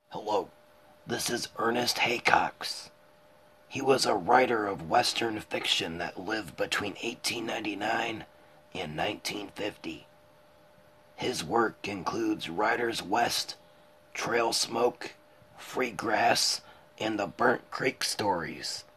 Hello, this is Ernest Haycox. He was a writer of Western fiction that lived between 1899 and 1950. His work includes Riders West, Trail Smoke, Free Grass, and the Burnt Creek stories.